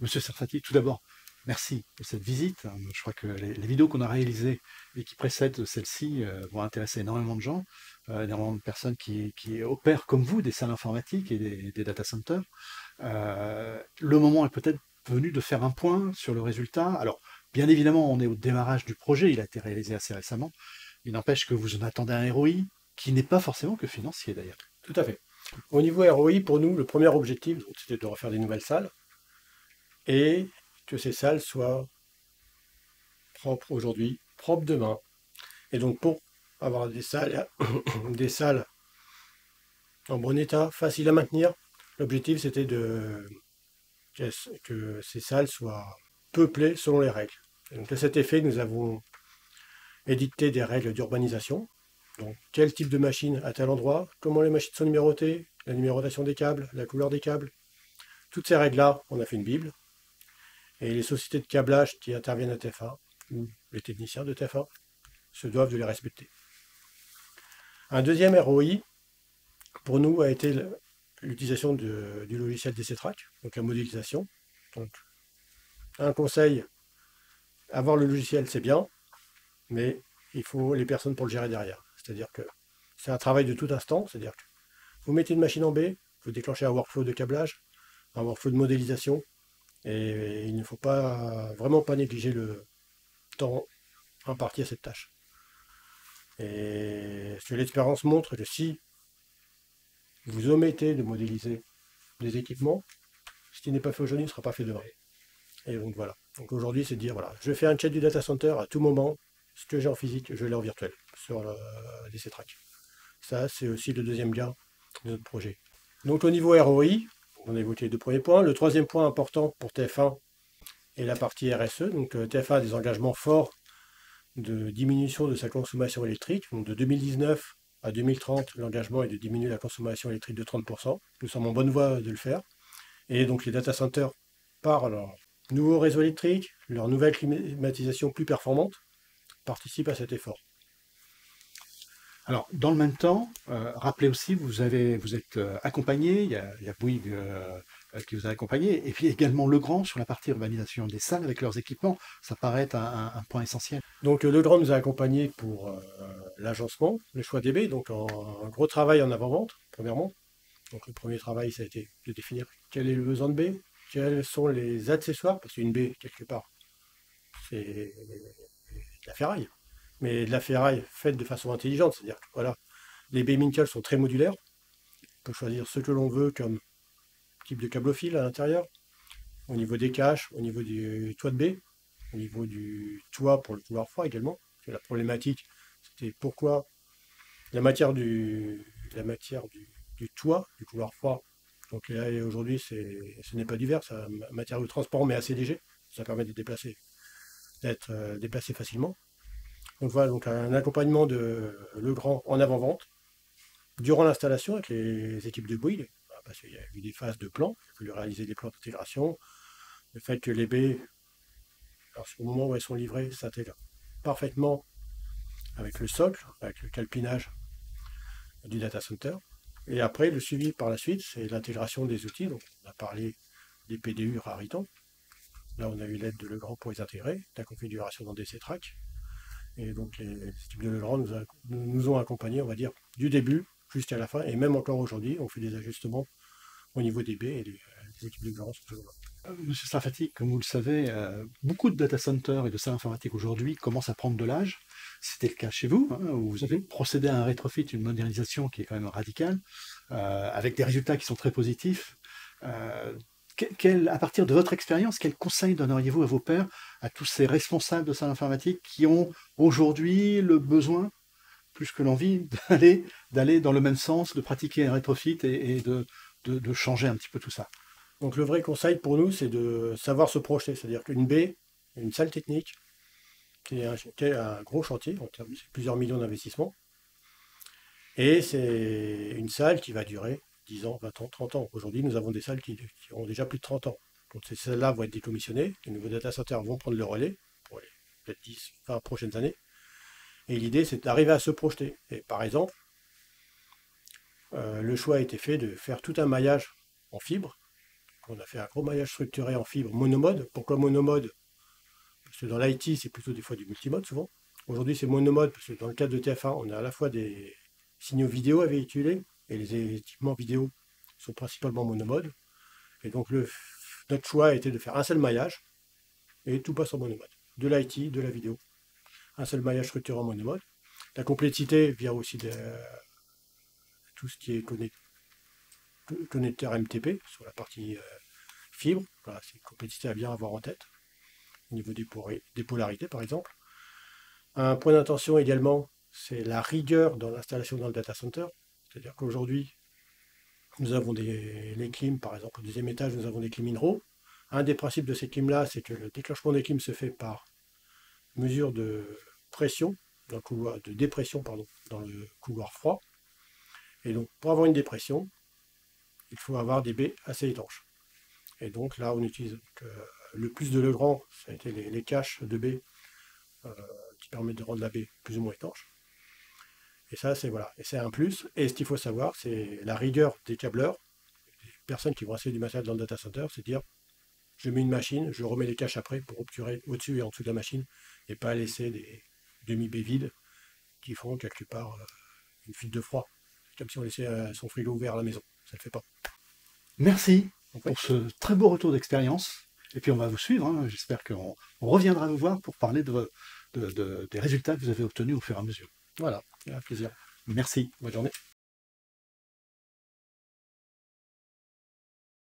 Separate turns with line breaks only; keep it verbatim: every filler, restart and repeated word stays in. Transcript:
Monsieur Sarfati, tout d'abord, merci de cette visite. Je crois que les, les vidéos qu'on a réalisées et qui précèdent celle-ci euh, vont intéresser énormément de gens, euh, énormément de personnes qui, qui opèrent comme vous des salles informatiques et des, des data centers. Euh, le moment est peut-être venu de faire un point sur le résultat. Alors, bien évidemment, on est au démarrage du projet, il a été réalisé assez récemment. Il n'empêche que vous en attendez un R O I qui n'est pas forcément que financier d'ailleurs.
Tout à fait. Au niveau R O I, pour nous, le premier objectif, c'était de refaire des nouvelles salles et que ces salles soient propres aujourd'hui, propres demain. Et donc pour avoir des salles, des salles en bon état, faciles à maintenir, l'objectif c'était de que ces salles soient peuplées selon les règles. Et donc à cet effet, nous avons édicté des règles d'urbanisation. Donc quel type de machine à tel endroit, comment les machines sont numérotées, la numérotation des câbles, la couleur des câbles. Toutes ces règles-là, on a fait une bible. Et les sociétés de câblage qui interviennent à T F un, ou les techniciens de T F un, se doivent de les respecter. Un deuxième R O I, pour nous, a été l'utilisation du logiciel D C Track, donc la modélisation. Donc, un conseil, avoir le logiciel, c'est bien, mais il faut les personnes pour le gérer derrière. C'est-à-dire que c'est un travail de tout instant, c'est-à-dire que vous mettez une machine en B, vous déclenchez un workflow de câblage, un workflow de modélisation, et il ne faut pas vraiment pas négliger le temps imparti à cette tâche. Et ce que l'expérience montre que si vous omettez de modéliser des équipements, ce qui n'est pas fait aujourd'hui ne sera pas fait demain. Et donc voilà. Donc aujourd'hui, c'est de dire voilà, je fais un chat du data center à tout moment, ce que j'ai en physique, je l'ai en virtuel sur le D C Track. Ça, c'est aussi le deuxième lien de notre projet. Donc au niveau R O I, on a évoqué les deux premiers points. Le troisième point important pour T F un est la partie R S E. Donc T F un a des engagements forts de diminution de sa consommation électrique. Donc de deux mille dix-neuf à deux mille trente, l'engagement est de diminuer la consommation électrique de trente pour cent. Nous sommes en bonne voie de le faire. Et donc les data centers, par leur nouveau réseau électrique, leur nouvelle climatisation plus performante, participent à cet effort.
Alors, dans le même temps, euh, rappelez aussi, vous, avez, vous êtes euh, accompagné, il y a, il y a Bouygues euh, qui vous a accompagné, et puis également Legrand sur la partie urbanisation des salles avec leurs équipements. Ça paraît être un, un, un point essentiel.
Donc Legrand nous a accompagnés pour euh, l'agencement, le choix des baies, donc en, un gros travail en avant-vente, premièrement. Donc le premier travail, ça a été de définir quel est le besoin de baie, quels sont les accessoires, parce qu'une baie, quelque part, c'est de la ferraille, mais de la ferraille faite de façon intelligente, c'est-à-dire que voilà, les baies Mincal sont très modulaires, on peut choisir ce que l'on veut comme type de câble au fil à l'intérieur, au niveau des caches, au niveau du toit de baie, au niveau du toit pour le couloir froid également. La problématique, c'était pourquoi la matière du, la matière du, du toit, du couloir froid, donc là aujourd'hui ce n'est pas divers, c'est un matériau de transport mais assez léger, ça permet de déplacer, d'être euh, déplacé facilement. Donc voilà, donc un accompagnement de Legrand en avant-vente, durant l'installation avec les équipes de Bouygues, parce qu'il y a eu des phases de plan, il a fallu réaliser des plans d'intégration, le fait que les baies, au moment où elles sont livrées, s'intègrent parfaitement avec le socle, avec le calpinage du data center. Et après, le suivi par la suite, c'est l'intégration des outils. Donc, on a parlé des P D U Raritan. Là, on a eu l'aide de Legrand pour les intégrer, la configuration dans D C Track. Et donc, les équipes de Legrand nous, a, nous ont accompagnés, on va dire, du début jusqu'à la fin. Et même encore aujourd'hui, on fait des ajustements au niveau des baies et les, les équipes de Legrand sont toujours là.
Monsieur Sarfati, comme vous le savez, euh, beaucoup de data centers et de salles informatiques aujourd'hui commencent à prendre de l'âge. C'était le cas chez vous, hein, où vous avez procédé à un rétrofit, une modernisation qui est quand même radicale, euh, avec des résultats qui sont très positifs. Euh, quel, à partir de votre expérience, quels conseils donneriez-vous à vos pairs, à tous ces responsables de salles informatiques qui ont aujourd'hui le besoin, plus que l'envie, d'aller d'aller dans le même sens, de pratiquer un rétrofit et, et de, de, de changer un petit peu tout ça?
Donc le vrai conseil pour nous, c'est de savoir se projeter. C'est-à-dire qu'une baie, une salle technique, qui est un, qui est un gros chantier, en termes de plusieurs millions d'investissements. Et c'est une salle qui va durer dix ans, vingt ans, trente ans. Aujourd'hui, nous avons des salles qui, qui ont déjà plus de trente ans. Donc ces salles-là vont être décommissionnées, les nouveaux data centers vont prendre le relais pour les peut-être dix, vingt prochaines années. Et l'idée, c'est d'arriver à se projeter. Et par exemple, euh, le choix a été fait de faire tout un maillage en fibre, On a fait un gros maillage structuré en fibre monomode. Pourquoi monomode? Parce que dans l'I T, c'est plutôt des fois du multimode souvent. Aujourd'hui, c'est monomode parce que dans le cadre de T F un, on a à la fois des signaux vidéo à véhiculer et les équipements vidéo sont principalement monomode. Et donc, le, notre choix a été de faire un seul maillage et tout passe en monomode. De l'I T, de la vidéo. Un seul maillage structuré en monomode. La complexité vient aussi de tout ce qui est connecteur M T P sur la partie euh, fibre. Voilà, c'est une complexité à bien avoir en tête. Au niveau des, des polarités, par exemple. Un point d'attention également, c'est la rigueur dans l'installation dans le data center. C'est-à-dire qu'aujourd'hui, nous avons des, les clims, par exemple, au deuxième étage, nous avons des clims in-row. Un des principes de ces clims-là, c'est que le déclenchement des clims se fait par mesure de pression, dans le couloir, de dépression pardon, dans le couloir froid. Et donc, pour avoir une dépression, il faut avoir des baies assez étanches. Et donc là, on utilise donc, euh, le plus de Legrand, ça a été les, les caches de baies euh, qui permettent de rendre la baie plus ou moins étanche. Et ça, c'est voilà, et c'est un plus. Et ce qu'il faut savoir, c'est la rigueur des câbleurs, des personnes qui vont installer du matériel dans le data center, c'est dire, je mets une machine, je remets les caches après pour obturer au-dessus et en dessous de la machine, et pas laisser des demi-baies vides qui font quelque part euh, une fuite de froid. C'est comme si on laissait euh, son frigo ouvert à la maison. Ça ne le fait pas.
Merci
Donc,
pour
oui.
ce très beau retour d'expérience. Et puis on va vous suivre. Hein. J'espère qu'on on reviendra vous voir pour parler de, de, de, des résultats que vous avez obtenus au fur et à mesure.
Voilà, avec plaisir.
Merci.
Bonne journée.